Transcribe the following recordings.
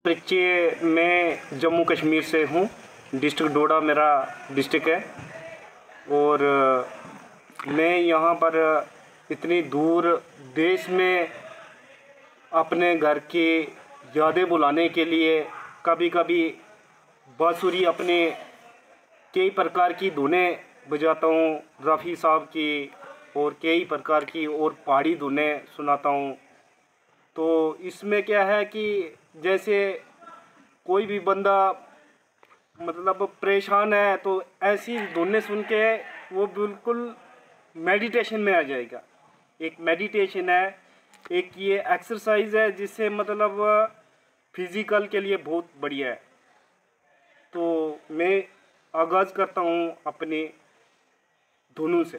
परिचय मैं जम्मू कश्मीर से हूँ। डिस्ट्रिक्ट डोडा मेरा डिस्ट्रिक्ट है और मैं यहाँ पर इतनी दूर देश में अपने घर की यादें बुलाने के लिए कभी कभी बांसुरी अपने कई प्रकार की धुनें बजाता हूँ, रफ़ी साहब की और कई प्रकार की और पहाड़ी धुनें सुनाता हूँ। तो इसमें क्या है कि जैसे कोई भी बंदा मतलब परेशान है तो ऐसी धुनें सुन के वो बिल्कुल मेडिटेशन में आ जाएगा। एक मेडिटेशन है, एक ये एक्सरसाइज है जिससे मतलब फिज़िकल के लिए बहुत बढ़िया है। तो मैं आगाज़ करता हूँ अपनी धुनों से।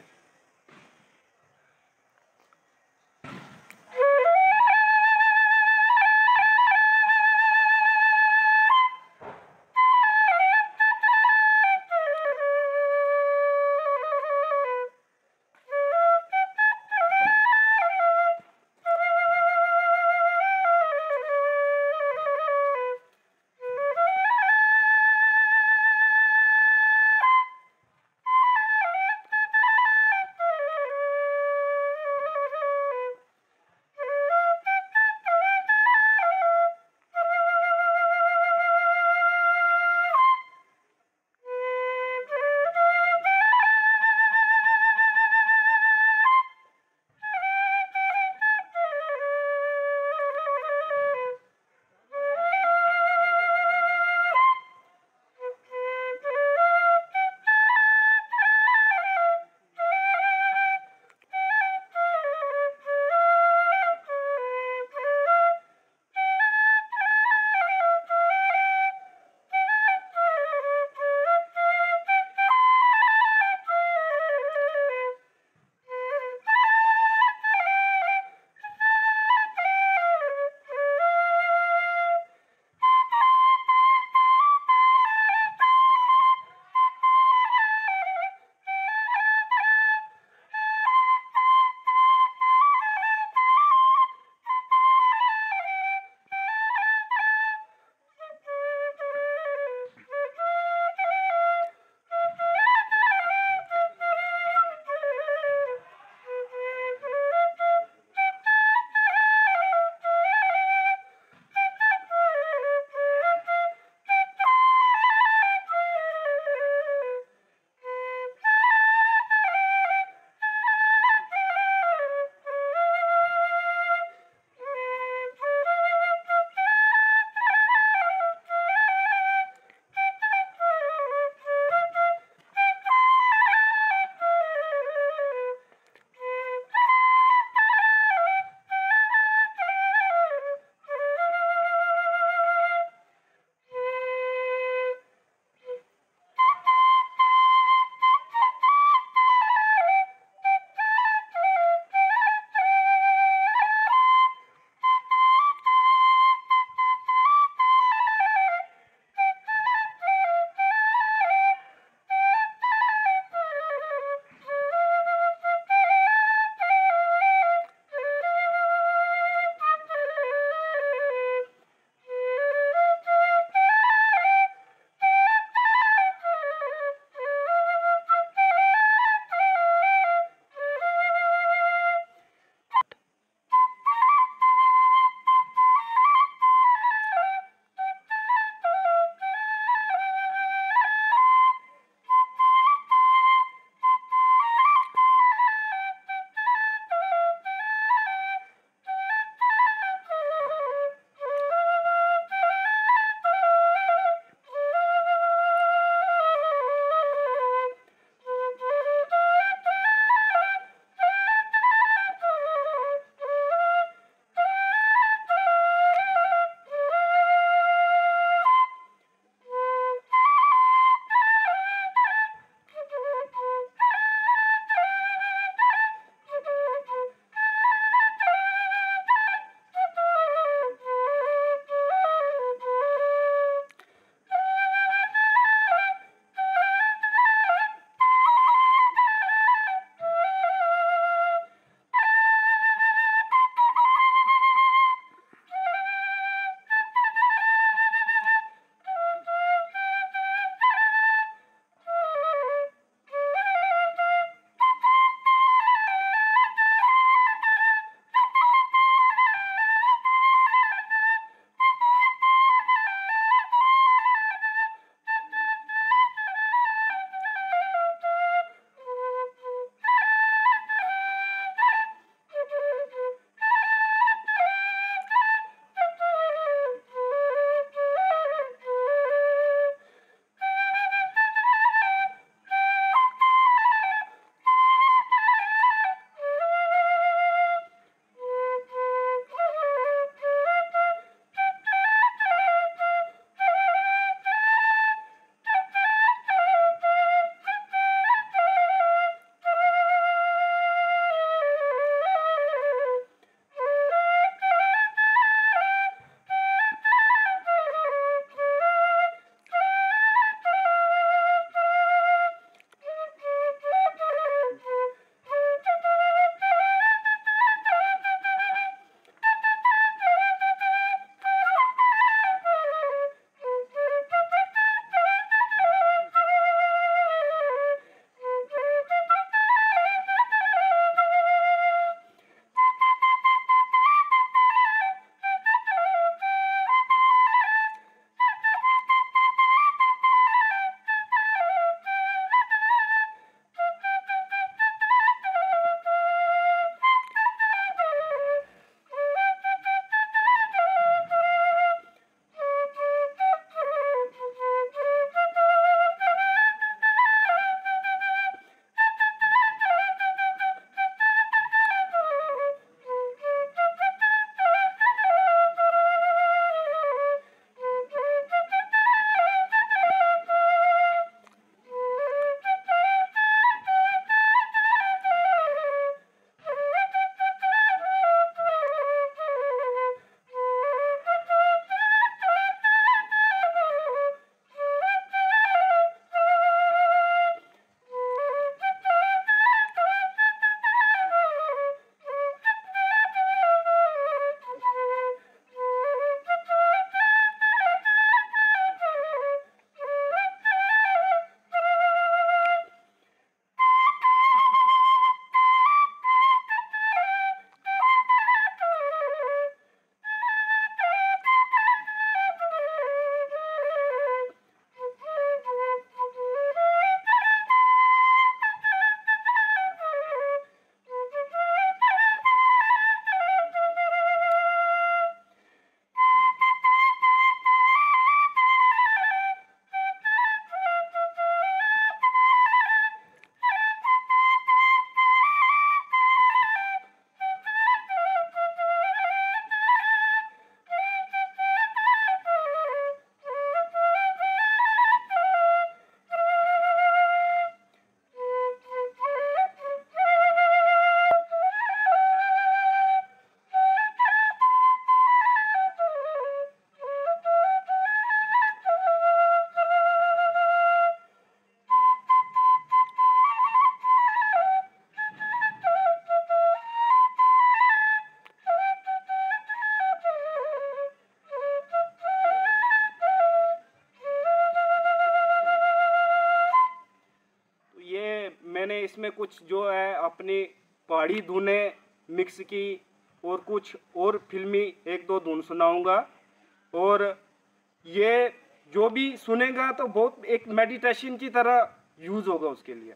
मैंने इसमें कुछ जो है अपनी पहाड़ी धुनें मिक्स की और कुछ और फिल्मी एक दो धुन सुनाऊंगा। और ये जो भी सुनेगा तो बहुत एक मेडिटेशन की तरह यूज होगा उसके लिए।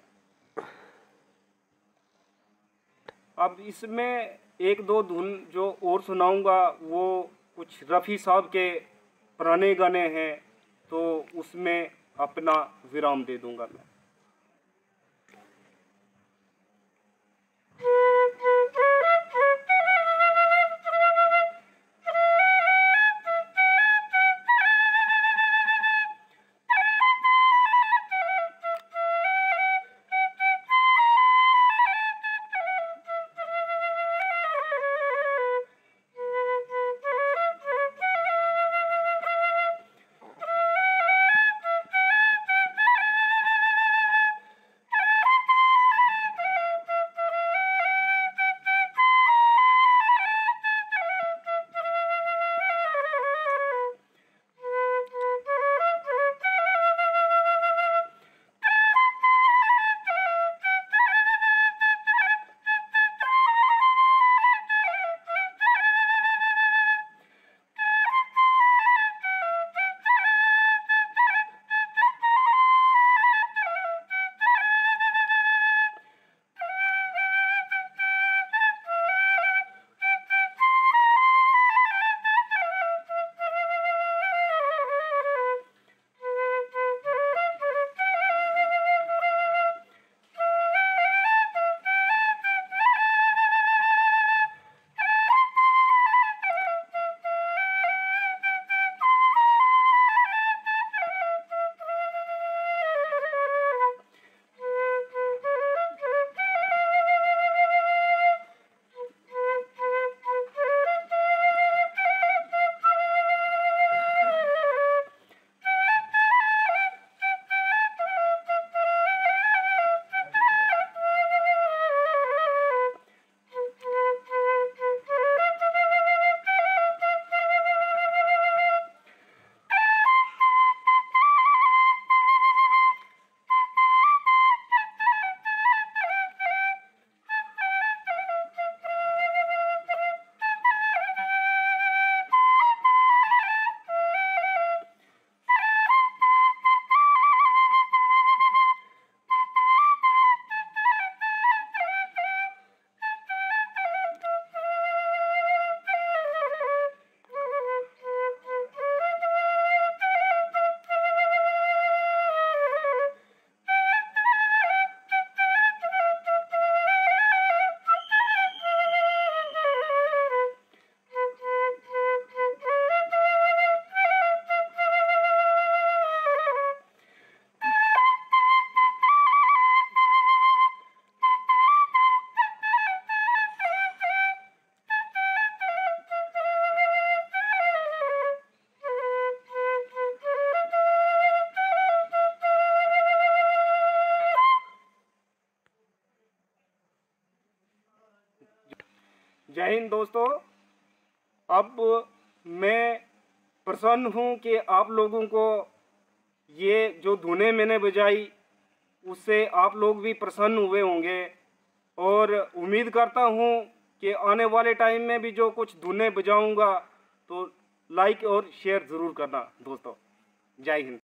अब इसमें एक दो धुन जो और सुनाऊंगा वो कुछ रफ़ी साहब के पुराने गाने हैं, तो उसमें अपना विराम दे दूंगा मैं। जय हिंद दोस्तों। अब मैं प्रसन्न हूँ कि आप लोगों को ये जो धुनें मैंने बजाई उससे आप लोग भी प्रसन्न हुए होंगे, और उम्मीद करता हूँ कि आने वाले टाइम में भी जो कुछ धुनें बजाऊँगा तो लाइक और शेयर ज़रूर करना दोस्तों। जय हिंद।